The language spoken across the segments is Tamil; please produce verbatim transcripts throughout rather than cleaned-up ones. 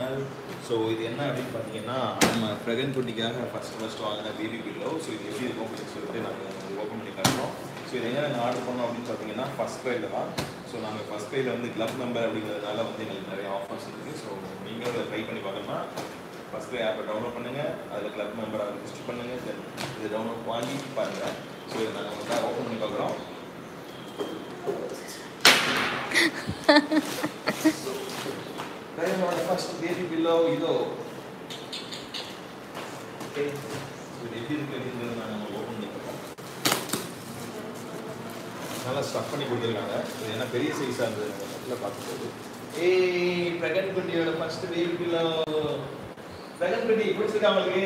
ஸோ இது என்ன அப்படின்னு பார்த்தீங்கன்னா நம்ம பிரகன் குட்டிக்காக ஃபஸ்ட் ஃபஸ்ட் வாங்கின பேபி பில்லோ. ஸோ இது எப்படி இருக்கும் அப்படின்னு சொல்லிட்டு நாங்கள் ஓப்பன் பண்ணி காட்டுறோம். ஸோ இதை எங்கே நாங்கள் ஆர்டர் பண்ணோம் அப்படின்னு பார்த்தீங்கன்னா ஃபஸ்ட் ப்ரையில் தான். ஸோ நாங்கள் ஃபஸ்ட் ப்ரையில் வந்து கிளப் நம்பர் அப்படிங்கிறதுனால வந்து எங்களுக்கு நிறைய ஆஃபர்ஸ் இருக்குது. ஸோ நீங்களும் அதை ட்ரை பண்ணி பார்க்கணும்னா ஃபஸ்ட் ப்ரை ஆப்பை டவுன்லோட் பண்ணுங்கள், அதில் கிளப் நம்பரை ரிஜிஸ்டர் பண்ணுங்கள், தென் இதை டவுன்லோட் வாங்கி பாருங்கள். ஸோ இதை நாங்கள் வந்து ஓப்பன் பண்ணி பார்க்குறோம். பிரகனோட ஃபர்ஸ்ட் பேபி பில்லோ இதோ. ஓகே, இது எப்படி இருக்கு அப்படிங்கிறத நாங்கள் ஓப்பன் பண்ணி பார்ப்போம். நல்லா ஸ்டஃப் பண்ணி கொடுத்துருக்காங்க. இது என்ன பெரிய சைஸாக இருந்தது நம்ம நெட்டில் பார்க்கும்போது. ஏய், பிரகன் குட்டியோட ஃபர்ஸ்ட் பேபி பில்லோ. பிரகன் குட்டி பிடிச்சிருக்கா உங்களுக்கு?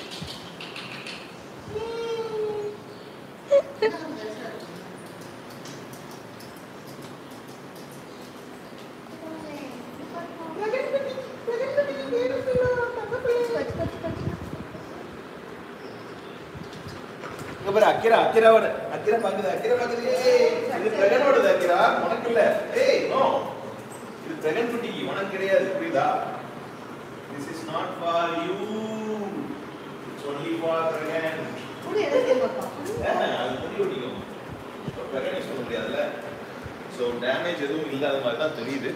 அக்கிரா அக்கிராவோட அக்கிரா பாக்குது அக்கிரா பாக்குது. இது பிரகனோடது அக்கிரா, உனக்கு இல்ல. ஏய் நோ, இது பிரகன் குட்டிக்கு, உனக்கு கிடையாது. புரியுதா? This is not for you, it's only for Brihan. புடி எதே பாப்பா. அது புடி ஓடிக்கும். பிரகன் சொல்ல முடியாதுல. சோ டேமேஜ் எதுவும் இல்லாத மாதிரி தான் தெரியுது.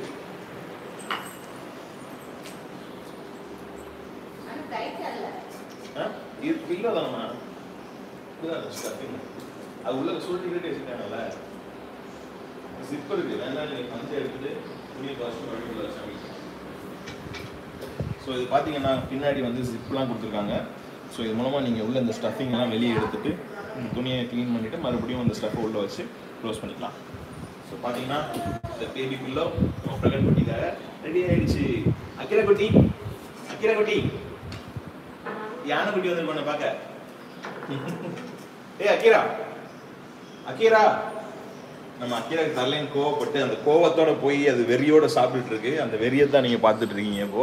அது டைட் இல்ல. ஆ, இது பில்லோ தானமா? அது உள்ள சொல்லிட்டு வச்சுட்டாங்கல்ல, ஜிப் இருக்கு. வேணாலும் நீங்கள் பஞ்சை எடுத்துட்டு துணியை வாஷ் பண்ணி வச்சாங்க. ஸோ இது பார்த்தீங்கன்னா பின்னாடி வந்து ஜிப்லாம் கொடுத்துருக்காங்க. ஸோ இது மூலமாக நீங்கள் உள்ள இந்த ஸ்டஃபிங்லாம் வெளியே எடுத்துட்டு இந்த துணியை க்ளீன் பண்ணிவிட்டு மறுபடியும் அந்த ஸ்டஃப்பை உள்ளே வச்சு க்ளோஸ் பண்ணிக்கலாம். ஸோ பார்த்தீங்கன்னா இந்த பேபி பில்லோ பிரகன் குட்டிக்காக ரெடி ஆகிடுச்சு. அக்கிரா குட்டி, அக்கிரா குட்டி, யானை குட்டி வந்துருக்கோண்ணே பார்க்க. ஏ அக்கீரா, அக்கீரா, நம்ம அக்கீராக்கு தரலைன்னு கோவப்பட்டு அந்த கோவத்தோட போய் அது வெறியோட சாப்பிட்டுட்டு இருக்கு. அந்த வெறியை தான் நீங்க பார்த்துட்டு இருக்கீங்க இப்போ.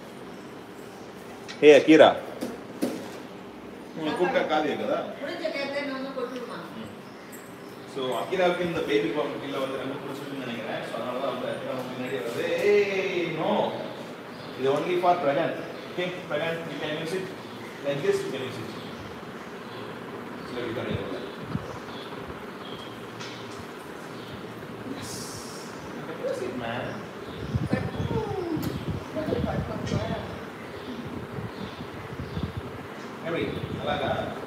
ஏ அக்கீரா, உங்களுக்கு கூப்பிட்டா காது கேட்குதா? ஸோ அக்கீராவுக்கு இந்த பேபி பாம்பில் வந்து ரொம்ப பிடிச்சிருக்குன்னு நினைக்கிறேன். ஸோ அதனால தான் வந்து அக்கீரா முன்னாடி வருது. ஏய் நோ, இது only for Pragan. Okay Pragan, you can use it like this, you can use it. Slowly turn it over. Yes. That's it, man. Hey, alaga.